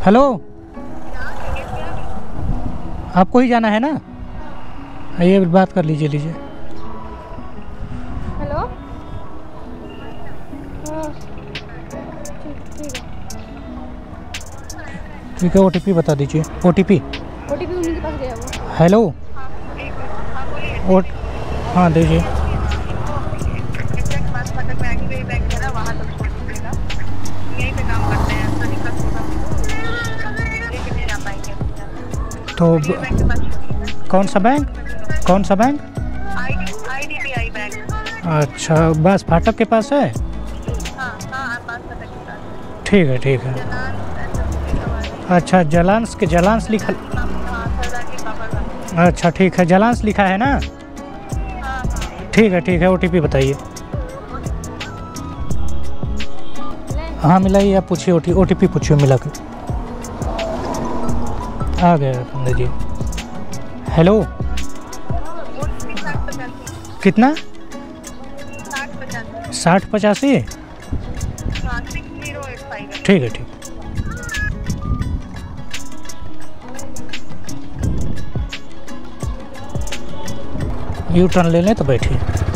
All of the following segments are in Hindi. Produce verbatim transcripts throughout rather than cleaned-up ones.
हेलो, आपको ही जाना है ना? आइए बात कर लीजिए लीजिए। हेलो, हाँ ठीक है ठीक है। ओटीपी बता दीजिए। ओटीपी ओटीपी उन्हीं के पास गया वो। हेलो, ओट हाँ दीजिए। तो कौन सा बैंक? कौन सा बैंक? IDBI bank. अच्छा, बस फाटक के पास है। हाँ हाँ, बस फाटक के पास। ठीक है ठीक है। अच्छा, जलांश के जलांश लिखा। अच्छा ठीक है, जलांश लिखा है ना? ठीक है ठीक है। ओटीपी बताइए। हाँ मिलाइए, आप पूछिए। ओटी ओटीपी पूछिए मिला के। आ गया पंडित जी। हेलो, कितना? साठ पचासी। ठीक है ठीक। यू टर्न ले लें तो बैठिए।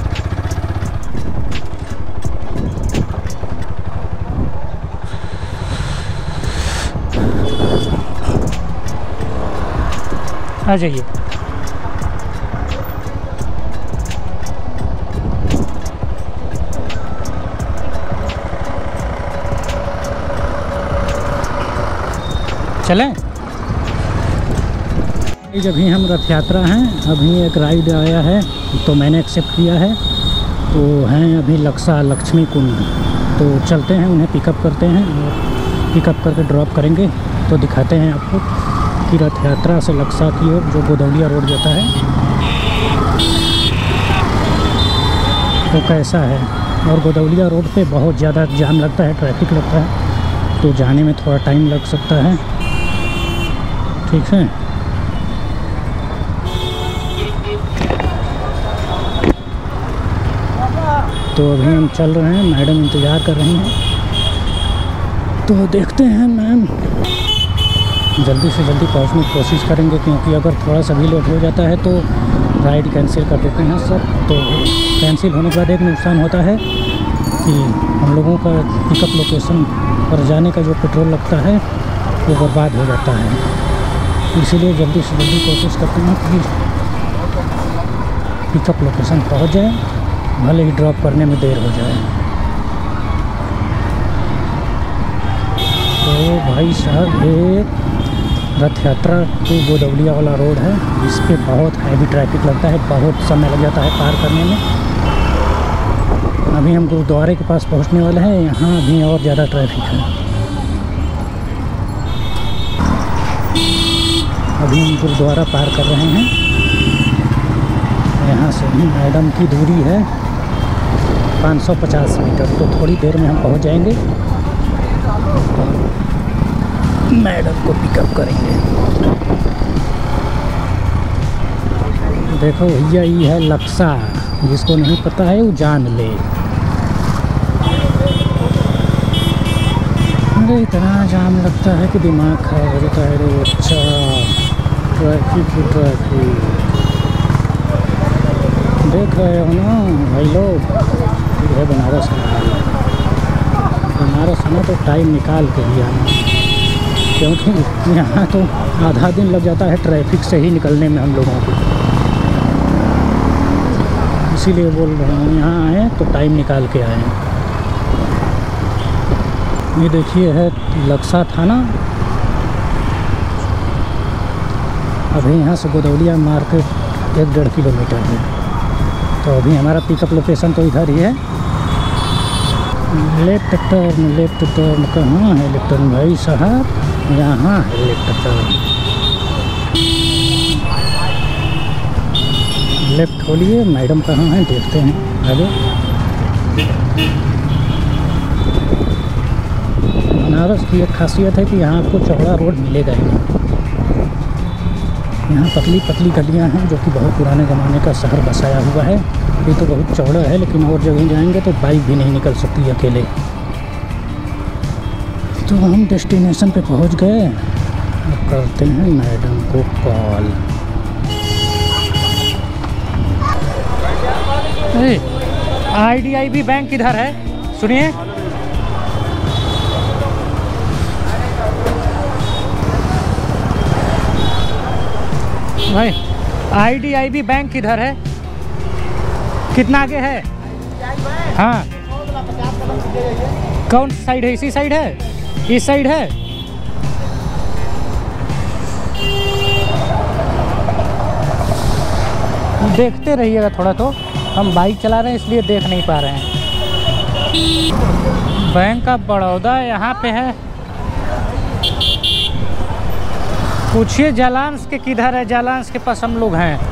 आ जाइए। चलें? अभी हम रथ यात्रा हैं। अभी एक राइड आया है तो मैंने एक्सेप्ट किया है। तो हैं अभी लक्सा लक्ष्मी कुंड। तो चलते हैं, उन्हें पिकअप करते हैं और पिकअप करके ड्रॉप करेंगे। तो दिखाते हैं आपको कि रथ यात्रा से लक्सा की ओर जो गोदौलिया रोड जाता है वो कैसा है। और गोदौलिया रोड पे बहुत ज़्यादा जाम लगता है, ट्रैफिक लगता है, तो जाने में थोड़ा टाइम लग सकता है। ठीक है। तो अभी हम चल रहे हैं, मैडम इंतज़ार कर रही हैं। तो देखते हैं मैम, जल्दी से जल्दी पहुंचने की कोशिश करेंगे, क्योंकि अगर थोड़ा सा भी लेट हो जाता है तो राइड कैंसिल कर देते हैं सब। तो कैंसिल होने के बाद एक नुकसान होता है कि हम लोगों का पिकअप लोकेशन पर जाने का जो पेट्रोल लगता है वो बर्बाद हो जाता है। इसीलिए जल्दी से जल्दी कोशिश करते हैं कि पिकअप लोकेशन पहुंच जाए, भले ही ड्रॉप करने में देर हो जाए। तो भाई साहब, ये रथ यात्रा टू गोदौलिया वाला रोड है। इस पर बहुत हैवी ट्रैफिक लगता है, बहुत समय लग जाता है पार करने में। अभी हम गुरुद्वारे के पास पहुंचने वाले हैं, यहाँ अभी और ज़्यादा ट्रैफिक है। अभी हम गुरुद्वारा पार कर रहे हैं। यहाँ से भी मैडम की दूरी है पाँच सौ पचास मीटर। तो थोड़ी देर में हम पहुँच जाएंगे, मैडम को पिकअप करेंगे। देखो भैया, ये है लक्सा। जिसको नहीं पता है वो जान ले। अरे इतना जाम लगता है कि दिमाग खराब हो जाता है। रे अच्छा, ट्रैफिक ही ट्रैफिक देख रहे हो ना भाई लोग। है बनारस बनारस में तो टाइम निकाल के ही आना, क्योंकि यहाँ तो आधा दिन लग जाता है ट्रैफिक से ही निकलने में हम लोगों को। इसीलिए बोल रहा हूँ, यहाँ आए तो टाइम निकाल के आए। ये देखिए है लक्सा थाना। अभी यहाँ से गोदौलिया मार्केट एक डेढ़ किलोमीटर है। तो अभी हमारा पिकअप लोकेशन तो इधर ही है। लेफ्ट टर्न, लेफ्ट टर्न कहाँ है लेफ्ट टर्न भाई साहब? यहाँ है लेफ्ट टर्न। लेफ्ट खोलिए। मैडम कहाँ हैं देखते हैं आगे। बनारस की एक खासियत है कि यहाँ आपको चौड़ा रोड मिलेगा ही नहीं। यहाँ पतली पतली गलियाँ हैं, जो कि बहुत पुराने ज़माने का शहर बसाया हुआ है। ये तो बहुत चौड़ा है, लेकिन और जगह जाएंगे तो बाइक भी नहीं निकल सकती अकेले। तो हम डेस्टिनेशन पे पहुंच गए। अब करते हैं मैडम को call. I D I B bank किधर है? सुनिए, भाई I D I B bank किधर है? कितना आगे है? हाँ, कौन साइड है? इसी साइड है? इस साइड है? देखते रहिएगा थोड़ा, तो हम बाइक चला रहे हैं इसलिए देख नहीं पा रहे हैं। बैंक ऑफ बड़ौदा यहाँ पे है। पूछिए जालांस के किधर है? जालांस के पास हम लोग हैं।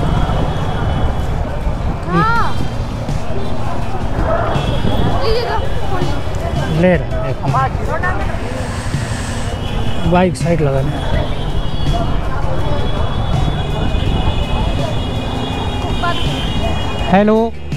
हाँ। लीजिएगा, फोन लीजिए। ले रहे हैं, बाइक साइड लगाने। हेलो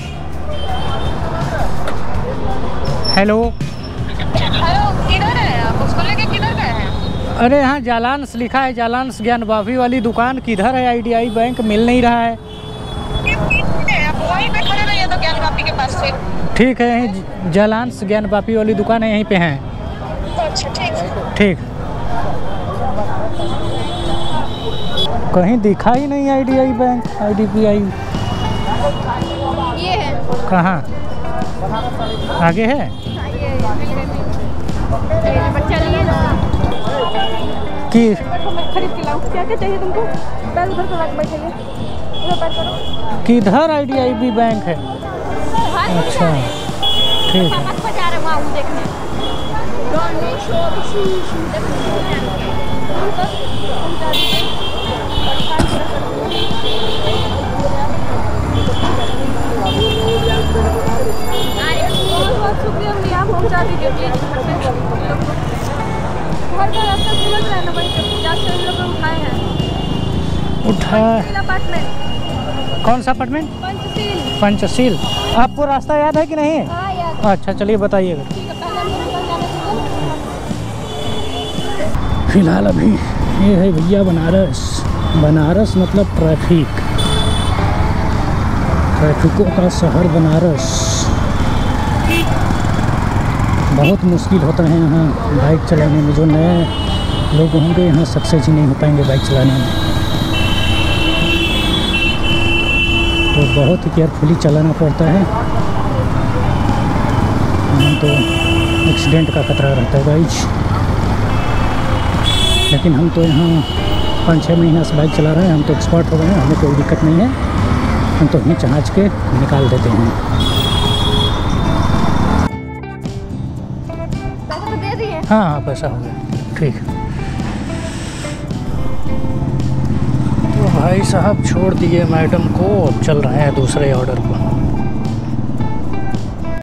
हेलो हेलो, किधर है आप? उसको लेके किधर गए हैं? अरे यहाँ जालांस लिखा है, जालांस ज्ञान बाफी वाली दुकान किधर है? आई डी आई बैंक मिल नहीं रहा है। आप वहीं पे खड़े रहिए तो ज्ञान वापी के पास से। ठीक है, यहीं जालांस ज्ञान बापी वाली दुकान है, यहीं पे हैं। अच्छा, ठीक है। ठीक। कहीं दिखा ही नहीं I D I bank, I D B I. ये है। कहाँ? आगे है? हाँ, ये ये ये बच्चा लिए ना। कि तो मैं खरीद के लाऊं। क्या क्या चाहिए तुमको? पैर उधर को रख, बैठिए। उधर पैर करो। किधर I D I B bank है? अच्छा, ठीक है। पापा जा रहे हैं वहाँ देखने। बहुत बहुत शुक्रिया भैया, पहुँचा दीजिए प्लीज। घर का रास्ता समझ रहे हैं ना, वही जहाँ से हम लोग उठाए हैं। उठा अपार्टमेंट। कौन सा अपार्टमेंट? पंचशील। पंचशील। आपको रास्ता याद है कि नहीं? हाँ यार। अच्छा, चलिए बताइएगा। ठीक है, पहले हम लोग निकल जाने दीजिए। फिलहाल अभी ये है भैया बनारस। बनारस मतलब ट्रैफिक, ट्रैफिकों का शहर बनारस। बहुत मुश्किल होता है यहाँ बाइक चलाने में। जो नए लोग होंगे यहाँ सक्सेस ही नहीं हो पाएंगे बाइक चलाने में, तो बहुत ही केयरफुली चलाना पड़ता है। यहाँ तो एक्सीडेंट का खतरा रहता है गाइज। लेकिन हम तो यहाँ पाँच छः महीना से बाइक चला रहे हैं, हम तो एक्सपर्ट हो गए हैं, हमें कोई दिक्कत नहीं है। हम तो यहीं चढ़ाच के निकाल देते हैं। पैसा तो दे दिए। हाँ हाँ, पैसा हो गया, ठीक है। तो भाई साहब छोड़ दिए मैडम को, अब चल रहे हैं दूसरे ऑर्डर पर।